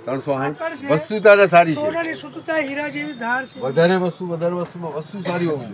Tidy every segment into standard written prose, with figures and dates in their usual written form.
360 વસ્તુ તારે સારી છે, સોનાની શુદ્ધતા હીરા જેવી ધાર છે. વધારે વસ્તુમાં વસ્તુ સારી હોવી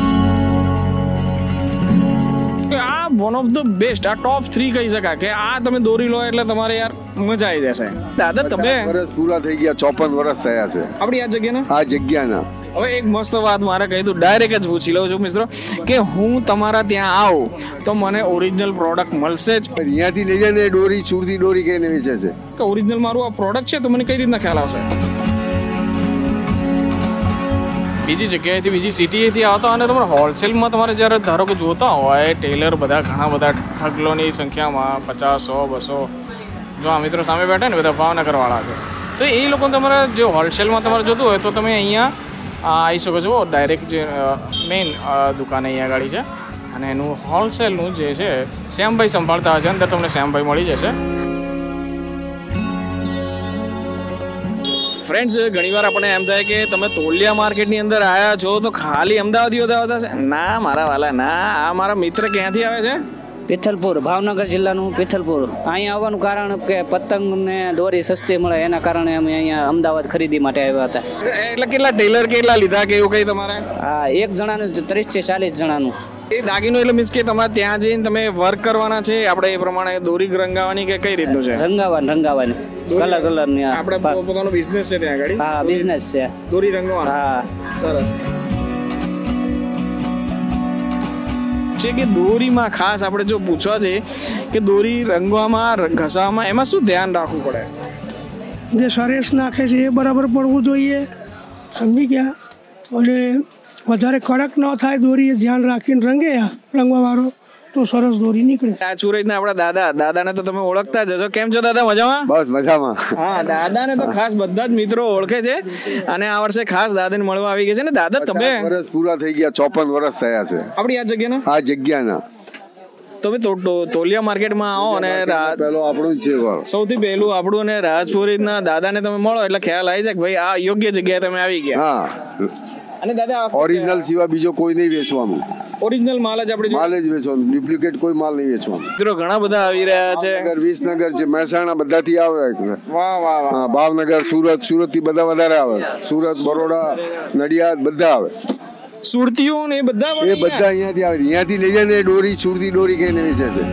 જોઈએ. આ વન ઓફ ધ બેસ્ટ, આ ટોપ 3 કહી શકાય કે આ તમે દોરી લો એટલે તમારે યાર મજા આવી જશે. દાદા તમે વર્ષ પૂરા થઈ ગયા, 54 વર્ષ થયા છે આપણી આ જગ્યાના. આ જગ્યાના. હવે એક મસ્ત વાત મારે કહી દઉં, ડાયરેક્ટ જ પૂછી લઉં છું મિત્રો કે હું તમારા ત્યાં આવું તો મને ઓરિજિનલ પ્રોડક્ટ મળશે જ? અહીંયાથી લઈ જાય ને દોરી સુરતી દોરી કઈને વેચે છે કે ઓરિજિનલ મારું આ પ્રોડક્ટ છે તો મને કઈ રીતના ખ્યાલ આવશે? બીજી જગ્યાએથી બીજી સિટીએથી આવતા અને તમારે હોલસેલમાં તમારે જ્યારે ધારો કે જોતા હોય ટેલર બધા ઘણા બધા ઠગલોની સંખ્યામાં 50, 100, 200 જો આ મિત્રો સામે બેઠા ને બધા ભાવનગરવાળા છે, તો એ લોકો તમારે જે હોલસેલમાં તમારે જોતું હોય તો તમે અહીંયા આવી શકો છો. ડાયરેક્ટ જે મેઇન દુકાન અહીંયા ગાડી છે અને એનું હોલસેલનું જે છે શ્યામભાઈ સંભાળતા હશે, અંદર તમને શ્યામભાઈ મળી જશે. ફ્રેન્ડ્સ, ઘણીવાર આપણે એમ થાય કે તમે તોલિયા માર્કેટની અંદર આવ્યા છો તો ખાલી અમદાવાદીઓ આવતા છે. ના મારા વાલા, ના, આ મારા મિત્ર ક્યાંથી આવે છે? પિથલપુર, ભાવનગર જિલ્લાનું પિથલપુર. અહીંયા આવવાનું કારણ કે પતંગ ને દોરી સસ્તી મળે એના કારણે અમે અહીંયા અમદાવાદ ખરીદી માટે આવ્યા હતા. એટલે કેટલા ટેલર કેટલા લીધા કે એવું કંઈ તમારે? હા, એક જણાનું 30 થી 40 જણાનું. એ દાગીનો એટલે મીન્સ કે તમારે ત્યાં જઈને તમે વર્ક કરવાના છે, આપણે એ પ્રમાણે દોરી રંગાવાની કે કઈ રીતનું છે? રંગાવાની કલર ની. આપણે પોતાનો બિઝનેસ છે ત્યાં આગળ? હા, બિઝનેસ છે. દોરી રંગવાનો. હા, સરસ છે. કે દોરીમાં ખાસ આપણે જો પૂછવા છે કે દોરી રંગવામાં, ઘસાવામાં એમાં શું ધ્યાન રાખવું પડે? જે સરેસ નાખે છે એ બરાબર પડવું જોઈએ, સમજી ગયા? અને વધારે કડક ન થાય દોરી, એ ધ્યાન રાખીને રંગવાવાળો તો સરસ દોરી નીકળે. આ સુરજના આપણા દાદાને તો તમે ઓળખતા જ હશો. કેમ છો દાદા? મજામાં? બસ મજામાં. હા, દાદાને તો ખાસ બધા જ મિત્રો ઓળખે છે અને આ વર્ષે ખાસ દાદાને મળવા આવી ગયા છે ને. દાદા તમે વર્ષ પૂરા થઈ ગયા, 54 વર્ષ થયા છે આપણી આ જગ્યાના. આ જગ્યાના. તમે તોલિયા માર્કેટમાં આવો અને પેલો આપણું જ છે, સૌથી પહેલું આપણું અને રાજપુરીના દાદાને તમે મળો એટલે ખ્યાલ આવી જાય કે ભાઈ આ યોગ્ય જગ્યાએ તમે આવી ગયા. હા, અને દાદા ઓરિજિનલ સિવાય બીજો કોઈ નહીં વેચવાનું, ઓરિજિનલ માલ જ આપણે માલ જ વેચવાનું, ડુપ્લિકેટ કોઈ માલ નહીં વેચવાનું. મિત્રો ઘણા બધા આવી રહ્યા છે. વિસનગર છે, મહેસાણા બધાથી આવે. વાહ વાહ વાહ. ભાવનગર, સુરત થી બધા વધારે આવે. સુરત, બરોડા, નડિયાદ બધા આવે. સુરતીઓ ને એ બધા અહીંયાથી આવે. અહીંયાથી લઈ જાય ને દોરી સુરતી દોરી કઈને વેચે છે.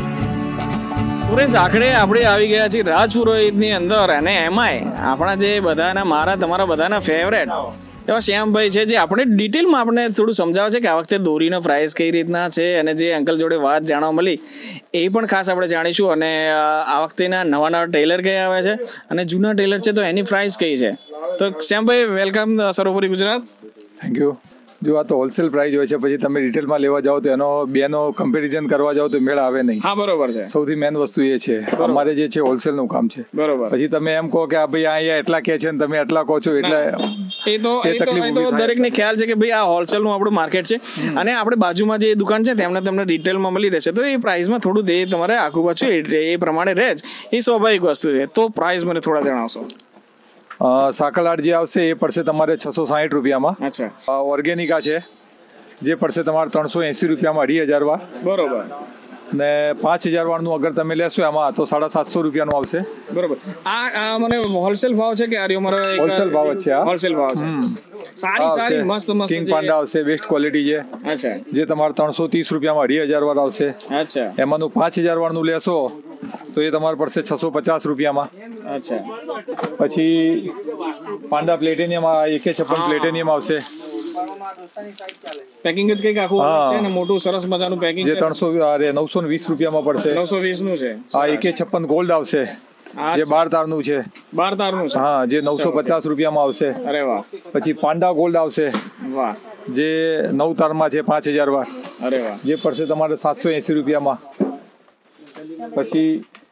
આખરે આપણે આવી ગયા છીએ રાજપુરોહિતની અંદર અને એમાંય આપણા જે બધાના, મારા તમારા બધાના ફેવરેટ એવા શ્યામભાઈ છે, જે આપણે ડિટેલમાં આપણે થોડું સમજાવે છે કે આ વખતે દોરીનો પ્રાઇસ કઈ રીતના છે અને જે અંકલ જોડે વાત જાણવા મળી એ પણ ખાસ આપણે જાણીશું. અને આ વખતેના નવા ટેલર કયા આવે છે અને જૂના ટેલર છે તો એની પ્રાઇસ કઈ છે. તો શ્યામભાઈ, વેલકમ સર્વોપરી ગુજરાત. Thank you. જો આ તો હોલસેલ પ્રાઇસ હોય છે, પછી તમે રિટેલમાં લેવા જાઓ તો એનો બેનો કમ્પેરિઝન કરવા જાઓ તો મેળ આવે નહીં. હા, બરોબર છે. સૌથી મેઇન વસ્તુ એ છે, અમારે જે છે હોલસેલનું કામ છે. બરોબર. પછી તમે એમ કહો કે આ ભાઈ અહીંયા એટલા કે છે ને તમે એટલા કહો છો, એટલે એ તો દરેકને ખ્યાલ છે કે ભાઈ આ હોલસેલનું આપણું માર્કેટ છે અને આપણે બાજુમાં જે દુકાન છે તેમને તમને ડિટેલમાં મળી રહેશે, તો એ પ્રાઇસમાં થોડું તે તમારે આખું પાછું એ પ્રમાણે રહે જ, એ સ્વાભાવિક વસ્તુ છે. તો પ્રાઇસ મને થોડા જણાવશો? સાકલાટ જે આવશે એ પડશે તમારે 660 રૂપિયામાં. અચ્છા. ઓર્ગેનિકા છે જે પડશે તમારે 380 રૂપિયામાં 2500 વાર. બરોબર. ને 5000 વાળનું અગર તમે લેશો એમાં તો 750 રૂપિયાનું આવશે. બરોબર. આ મને હોલસેલ ભાવ છે કે આર્યો મારો હોલસેલ ભાવ જ છે. હોલસેલ ભાવ છે. સારી મસ્ત કિંગ પાંડા આવશે, બેસ્ટ ક્વોલિટી છે. અચ્છા. જે તમારે 330 રૂપિયામાં 2500 વાર આવશે. અચ્છા. એમાંનું 5000 વાળનું લેશો તો એ તમારે પડશે 650 રૂપિયામાં. અચ્છા. પછી પાંડા પ્લેટિનિયમ AK56 પ્લેટિનિયમ આવશે. પેકિંગ જ કઈક આખું છે ને, મોટું સરસ મજાનું પેકિંગ જે 920 રૂપિયામાં પડશે. 920 નું છે. આ AK56 ગોલ્ડ આવશે જે 12 તારનું છે. 12 તારનું છે. હા, જે 950 રૂપિયામાં આવશે. અરે વાહ. પછી પાંડા ગોલ્ડ આવશે. વાહ. જે 9 તારમાં છે 5000 વાર. અરે વાહ. જે પડશે તમારે 780 રૂપિયામાં. પછી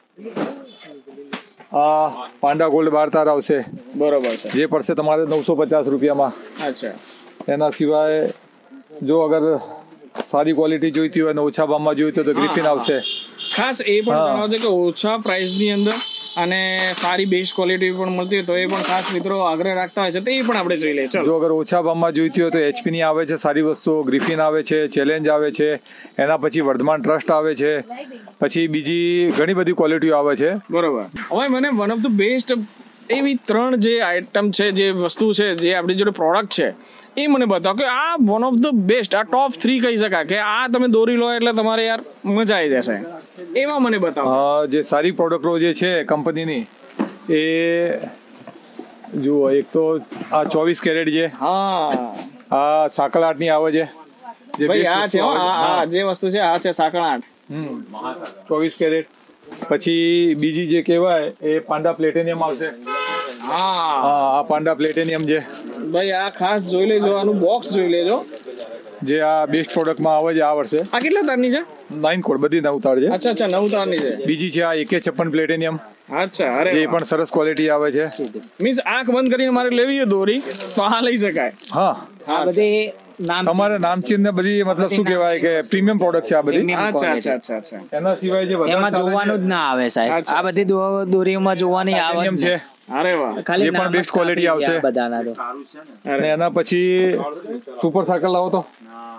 આ પાંડા ગોલ્ડ 12 તાર આવશે. બરોબર છે. જે પડશે તમારે 950 રૂપિયામાં. અચ્છા. એના સિવાય જો અગર સારી ક્વોલિટી જોઈતી હોય અને ઓછા ભાવમાં જોઈતી હોય તો ગ્રિફિન આવશે. ખાસ એ પણ જણાવજો કે ઓછા પ્રાઇસની અંદર અને સારી બેસ્ટ ક્વોલિટી પણ મળતી હોય તો એ પણ ખાસ મિત્રો આગ્રહ રાખતા હોય છે, તો એ પણ આપણે જોઈ લઈએ. જો અગર ઓછા ભાવમાં જોઈતી હોય તો HP ની આવે છે સારી વસ્તુઓ, ગ્રિફિન આવે છે, ચેલેન્જ આવે છે, એના પછી વર્ધમાન ટ્રસ્ટ આવે છે, પછી બીજી ઘણી બધી ક્વોલિટીઓ આવે છે. બરોબર. હવે મને વન ઓફ ધ બેસ્ટ એવી 3 જે આઇટમ છે, જે વસ્તુ છે, જે આપણી જોડે પ્રોડક્ટ છે, એ મને બતાવો કે આ વન ઓફ ધ બેસ્ટ, આ ટોપ 3 કહી શકાય કે આ તમે દોરી લો એટલે તમારે યાર મજા આવી જશે, એવા મને બતાવો. જે સારી પ્રોડક્ટો જે છે કંપનીની, એ જુઓ, એક તો આ 24 કેરેટ છે, આ સાકળ આર્ટની આવે છે, જે ભાઈ આ છે, આ જે વસ્તુ છે આ છે સાકળ આર્ટ, 24 કેરેટ. પછી બીજી જે કહેવાય એ પાંડા પ્લેટિનિયમ આવશે. આ પાંડા પ્લેટિનિયમ છે ભાઈ, આ ખાસ જોઈ લેજો, આનું બોક્સ જોઈ લેજો, જે આ બેસ્ટ પ્રોડક્ટમાં આવે છે આ વર્ષે. આ કેટલા તારની છે? 9 કોડ, બધી 9 તાર છે. અચ્છા 9 તારની છે. બીજી છે આ AK56 પ્લેટિનિયમ. અચ્છા, અરે જે પણ સરસ ક્વોલિટી આવે છે. મીન્સ આંખ બંધ કરીને મારે લેવી હોય દોરી તો આ લઈ શકાય. હા, બધી તમારે નામચીન ને બધી, મતલબ શું કહેવાય કે પ્રીમિયમ પ્રોડક્ટ છે આ બધી. અચ્છા. એના સિવાય જે એમાં જોવાનું જ ના આવે સાહેબ, આ બધી દોરીમાં જોવાની આવે છે. અરે વાહ, જે પણ બેસ્ટ ક્વોલિટી આવશે બધાના તો. અને એના પછી સુપર સાકલ લાવો તો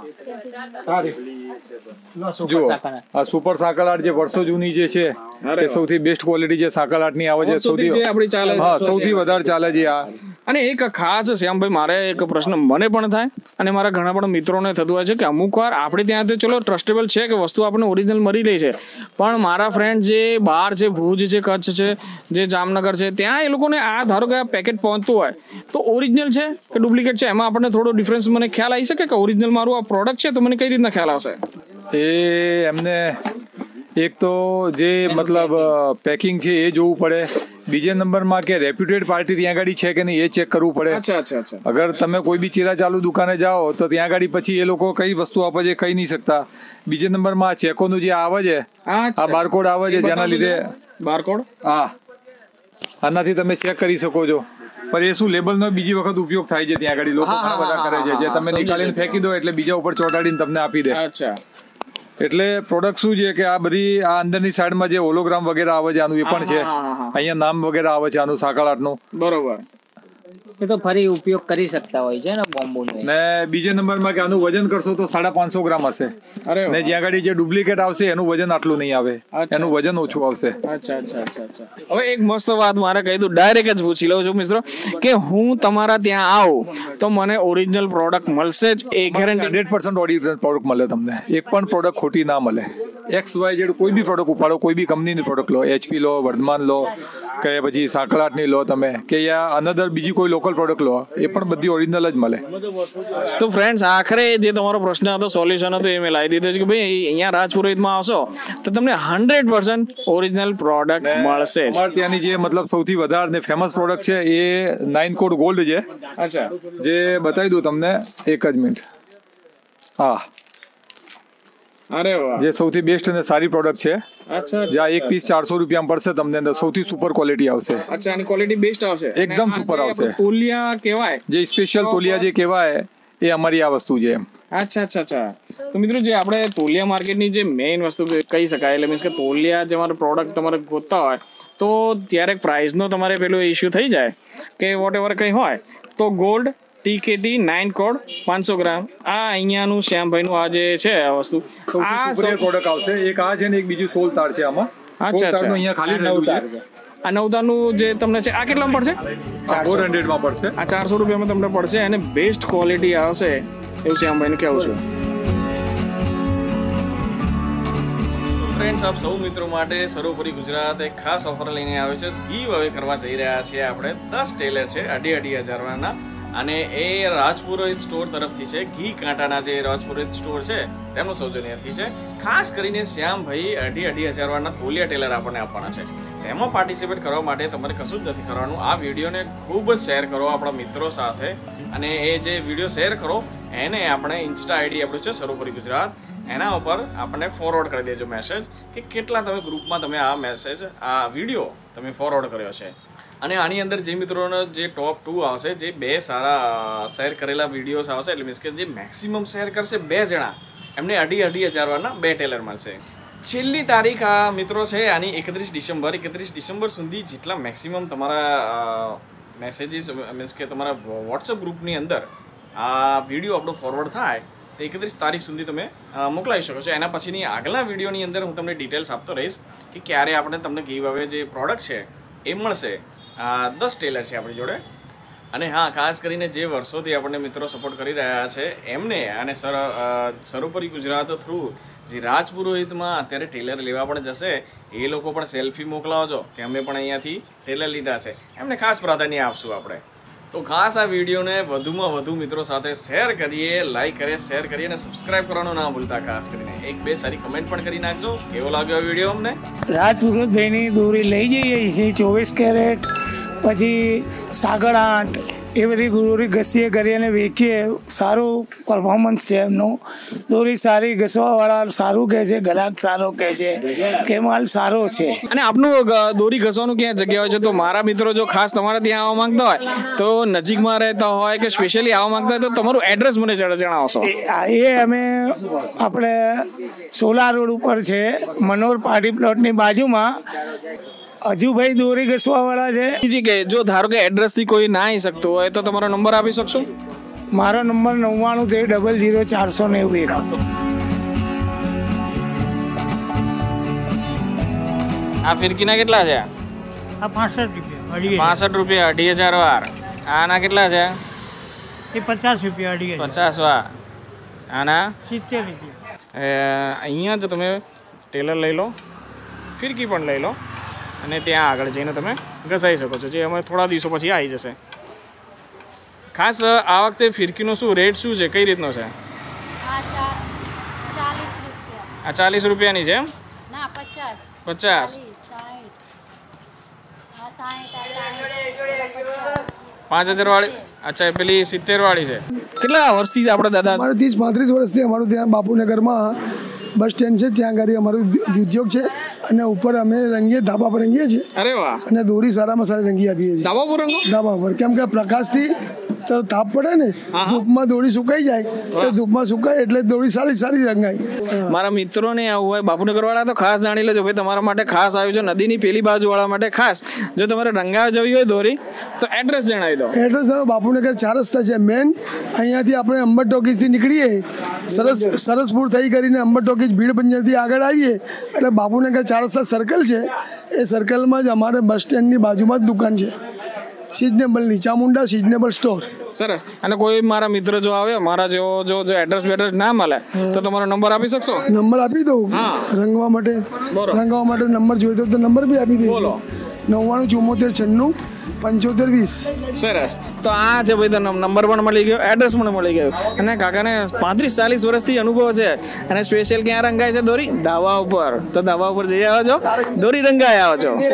જુઓ, આ સુપર સાકલ આર્ટ જે વર્ષો જૂની જે છે એ સૌથી બેસ્ટ ક્વોલિટી જે સાકલ આર્ટ ની આવે છે, સૌથી વધારે ચાલે છે આ. અને એક ખાસ શ્યામભાઈ, મારે એક પ્રશ્ન મને પણ થાય અને મારા ઘણા પણ મિત્રોને થતું હોય છે કે અમુક વાર આપણે ત્યાં તો ચલો ટ્રસ્ટેબલ છે કે વસ્તુ આપણને ઓરિજિનલ મળી રહી છે, પણ મારા ફ્રેન્ડ જે બહાર છે, ભુજ છે, કચ્છ છે, જે જામનગર છે, ત્યાં એ લોકોને આ ધારો કે આ પેકેટ પહોંચતું હોય તો ઓરિજિનલ છે કે ડુપ્લિકેટ છે, એમાં આપણને થોડો ડિફરન્સ મને ખ્યાલ આવી શકે કે ઓરિજિનલ મારું આ પ્રોડક્ટ છે તો મને કઈ રીતના ખ્યાલ આવશે? એમને એક તો જે મતલબ પેકિંગ છે એ જોવું પડે, બીજા નંબરમાં કે રેપ્યુટેડ પાર્ટી ત્યાં આગળ છે કે નહીં એ ચેક કરવું પડે. અચ્છા. અગર તમે કોઈ બી ચીલા ચાલુ દુકાને જાઓ તો ત્યાં આગળ પછી એ લોકો કઈ વસ્તુ આપે છે કહી નહીં શકતા. બીજા નંબરમાં આ ચેકોનું જે આવે છે, આ બારકોડ આવે છે, જેના લીધે બારકોડ, આનાથી તમે ચેક કરી શકો છો. પણ એ શું, લેબલનો બીજી વખત ઉપયોગ થાય છે ત્યાં આગળ, લોકો ઘણા બધા કરે છે, જે તમે નીકાળીને ફેંકી દો એટલે બીજા ઉપર ચોંટાડીને તમને આપી દે. અચ્છા. એટલે પ્રોડક્ટ શું છે કે આ બધી આ અંદરની સાઈડમાં જે હોલોગ્રામ વગેરે આવે છે આનું, એ પણ છે. અહીંયા નામ વગેરે આવે છે આનું, સાકળ આર્ટનું. બરોબર. એ તો ફરી ઉપયોગ કરી શકતા હોય છે ને બોમ્બોનો. ને બીજા નંબરમાં કે આનું વજન કરશો તો 550 ગ્રામ હશે. ને જ્યાં આગળ જે ડુપ્લિકેટ આવશે એનું વજન આટલું નહીં આવે, એનું વજન ઓછું આવશે. અચ્છા. હવે એક મસ્ત વાત મારે કહી દઉં, ડાયરેક્ટ જ પૂછી લઉં છું મિત્રો કે હું તમારા ત્યાં આવું તો મને ઓરિજિનલ પ્રોડક્ટ મળશે જ? એ ગેરંટી 100% ઓરિજિનલ પ્રોડક્ટ મળે તમને, એક પણ પ્રોડક્ટ ખોટી ના મળે. XYZ કોઈ બી પ્રોડક્ટ ઉપાડો, કોઈ બી કંપનીની પ્રોડક્ટ લો, HP લો, વર્ધમાન લો, કે પછી સાકળ આર્ટની લો તમે, કે યા અનધર બીજી કોઈ લોકલ પ્રોડક્ટ લો, એ પણ બધી ઓરિજિનલ જ મળે. તો ફ્રેન્ડ્સ, આખરે જે તમારો પ્રશ્ન હતો, સોલ્યુશન હતું, એ મેં લાવી દીધું છે કે ભાઈ અહીંયા રાજપુરોહિતમાં આવશો તો તમને 100% ઓરિજિનલ પ્રોડક્ટ મળશે. અમારે ત્યાંની જે મતલબ સૌથી વધારે ને ફેમસ પ્રોડક્ટ છે એ 9 કોડ ગોલ્ડ છે. અચ્છા. જે બતાવી દઉં તમને, એક જ મિનિટ. અરે વાહ, જે સૌથી બેસ્ટ અને સારી પ્રોડક્ટ છે. અચ્છા. જ્યાં એક પીસ 400 રૂપિયામાં પડશે તમને, અંદર સૌથી સુપર ક્વોલિટી આવશે. અચ્છા, આની ક્વોલિટી બેસ્ટ આવશે, એકદમ સુપર આવશે. તોલિયા કહેવાય, જે સ્પેશિયલ તોલિયા જે કહેવાય એ અમારી આ વસ્તુ છે. અચ્છા. તો મિત્રો, જે આપણે તોલિયા માર્કેટની જે મેઇન વસ્તુ કહી શકાય, એટલે મીન્સ કે તોલિયા જે મારો પ્રોડક્ટ તમારે ગોતતા હોય તો ત્યારે પ્રાઇસનો તમારે પેલો ઇસ્યુ થઈ જાય કે વોટ એવર કંઈ હોય તો ગોલ્ડ TKT 9 કોડ 500 ગ્રામ, આ અહીંયાનું શ્યામભાઈનું આ જે છે આ વસ્તુ, આ પ્રોડક્ટ આવશે. એક આ છે ને એક બીજું 16 તાર છે આમાં. અચ્છા. અહીંયા ખાલી થયેલું છે. આ 9 તારનું જે તમને છે, આ કેટલામાં પડશે? 400 માં પડશે. આ 400 રૂપિયામાં તમને પડશે અને બેસ્ટ ક્વોલિટી આવશે એવું શ્યામભાઈને કહેવું છું. ફ્રેન્ડ્સ, આપ સૌ મિત્રો માટે સર્વોપરી ગુજરાત એક ખાસ ઓફર લઈને આવ્યો છે. ગીવ અવે કરવા જઈ રહ્યા છીએ આપણે 10 ટેલર છે 2,500 અને એ રાજપુરોહિત સ્ટોર તરફથી છે. ઘી કાંટાના જે રાજપુરોહિત સ્ટોર છે તેમનો સૌજન્યથી છે. ખાસ કરીને શ્યામભાઈ 2,500 તોલિયા ટેલર આપણને આપવાના છે. તેમાં પાર્ટિસિપેટ કરવા માટે તમારે કશું જ નથી કરવાનું. આ વિડીયોને ખૂબ જ શેર કરો આપણા મિત્રો સાથે, અને એ જે વિડીયો શેર કરો એને આપણે ઇન્સ્ટા ID આપણું છે સર્વોપરી ગુજરાત, એના ઉપર આપણને ફોરવર્ડ કરી દેજો મેસેજ કે કેટલા તમે ગ્રુપમાં તમે આ મેસેજ, આ વિડીયો તમે ફોરવર્ડ કર્યો છે. અને આની અંદર જે મિત્રોનો જે ટોપ 2 આવશે, જે 2 સારા શેર કરેલા વિડીયોઝ આવશે, એટલે મીન્સ કે જે મેક્સિમમ શેર કરશે 2 જણા, એમને 2,500 2 ટેલર મળશે. છેલ્લી તારીખ આ મિત્રો છે આની 31 ડિસેમ્બર સુધી જેટલા મેક્સિમમ તમારા મેસેજીસ, મીન્સ કે તમારા વોટ્સઅપ ગ્રુપની અંદર આ વિડીયો આપણો ફોરવર્ડ થાય તો 31 તારીખ સુધી તમે મોકલાવી શકો છો. એના પછીની આગલા વિડીયોની અંદર હું તમને ડિટેલ્સ આપતો રહીશ કે ક્યારે આપણે તમને ગીવ અવે જે પ્રોડક્ટ છે એ મળશે. 10 ટેલર છે આપણી જોડે. અને હા, ખાસ કરીને જે વર્ષોથી આપણને મિત્રો સપોર્ટ કરી રહ્યા છે એમને અને સર્વોપરી ગુજરાત થ્રુ જે રાજ પુરોહિતમાં અત્યારે ટેલર લેવા પણ જશે એ લોકો પણ સેલ્ફી મોકલાવજો કે અમે પણ અહીંયાથી ટેલર લીધા છે, એમને ખાસ પ્રાધાન્ય આપશું આપણે. તો ખાસ આ વિડીયોને વધુમાં વધુ મિત્રો સાથે શેર કરીએ, લાઈક કરીએ, શેર કરીએ અને સબસ્ક્રાઇબ કરવાનું ના ભૂલતા. ખાસ કરીને 1-2 સારી કમેન્ટ પણ કરી નાખજો. કેવો લાગ્યો આ વિડીયો અમને? રાજપુરોહિતભાઈની દોરી લઈ જઈએ છીએ 24 કેરેટ, પછી સાગર 8, એ બધી દોરી ઘસીએ કરીએ અને વેચીએ. સારું પરફોર્મન્સ છે એમનું. દોરી સારી, ઘસવાવાળા સારું કહે છે, ગ્રાહક સારો કહે છે કે માલ સારો છે. અને આપનું દોરી ઘસવાનું ક્યાં જગ્યા હોય છે? તો મારા મિત્રો જો ખાસ તમારે ત્યાં આવવા માંગતા હોય તો નજીકમાં રહેતા હોય કે સ્પેશિયલી આવવા માંગતા હોય તો તમારું એડ્રેસ મને જણાવશો? એ અમે આપણે સોલા રોડ ઉપર છે, મનોહર પાર્ટી પ્લોટની બાજુમાં. હજુભાઈ દોરી ઘસવાવાળા છે. બીજી કે જો ધારો કે એડ્રેસથી કોઈ ના આવી શકતું હોય તો તમારો નંબર આપી શકશો? મારો નંબર 99 આ ફિરકીના કેટલા છે? આ 65 65 રૂપિયા રૂપિયા, 2,500 વાર. આના કેટલા છે? એ 50 રૂપિયા, 50 વાર. આના 70 રૂપિયા. અહીંયા જ તમે ટેલર લઈ લો, ફિરકી પણ લઈ લો અને ત્યાં આગળ જઈને તમે ઘસાઈ શકો છો, જે અમે થોડા દિવસો પછી આવી જશે. ખાસ આ વખતે ફિરકીનો શું રેટ શું છે, કઈ રીતનો છે? આ 40 રૂપિયાની છે એમ? 50. 5,000 વાળી? અચ્છા, પેલી 70 વાળી છે. કેટલા વર્ષથી આપણે દાદા? અમારે 30-35 વર્ષથી અમારું ત્યાં બાપુનગરમાં બસ સ્ટેન્ડ છે, ત્યાં આગળ અમારું ઉદ્યોગ છે અને ઉપર અમે રંગીએ, ધાબા પર રંગીએ છીએ. અરે વાહ! અને દોરી સારામાં સારી રંગી આપીએ છીએ. ધાબા પર રંગો? ધાબા પર, કેમ કે પ્રકાશથી તો તાપ પડે ને, ધૂપમાં દોરી સુકાઈ જાય તો ધૂપમાં સુકાય એટલે દોરી સારી રંગાય. મારા મિત્રોને આવું હોય બાપુનગર વાળા તો ખાસ જાણી લેજો ભાઈ, તમારા માટે ખાસ આવ્યું છે નદીની પેલી બાજુ વાળા માટે ખાસ. જો તમારે રંગાવા જવી હોય દોરી તો એડ્રેસ જણાવી દો. એડ્રેસ બાપુનગર 4 રસ્તા છે મેન. અહીંયાથી આપણે અંબર ટોકીઝથી નીકળીએ, સરસપુર થઈ કરીને અંબર ટોકીઝ ભીડ બંજરથી આગળ આવીએ એટલે બાપુનગર 4 રસ્તા સર્કલ છે. એ સર્કલમાં જ અમારે બસ સ્ટેન્ડની બાજુમાં જ દુકાન છે, સિઝનેબલની, ચામુંડા સિઝનેબલ સ્ટોર. સરસ. અને કોઈ મારા મિત્ર જો આવે, મારા જેવો જો એડ્રેસ ના મળે તો તમારો નંબર આપી શકશો? નંબર આપી દઉં રંગવા માટે નંબર જોઈતો તો નંબર બી આપી દઉં. બોલો. 99 74 96 20. સરસ. તો આ છે ભાઈ, તો નંબર પણ મળી ગયો, એડ્રેસ પણ મળી ગયું. અને કાકાને 35-40 વર્ષથી અનુભવ છે. અને સ્પેશિયલ ક્યાં રંગાય છે દોરી? ધાબા ઉપર. તો ધાબા ઉપર જઈ આવો છો, દોરી રંગાઈ આવો છો.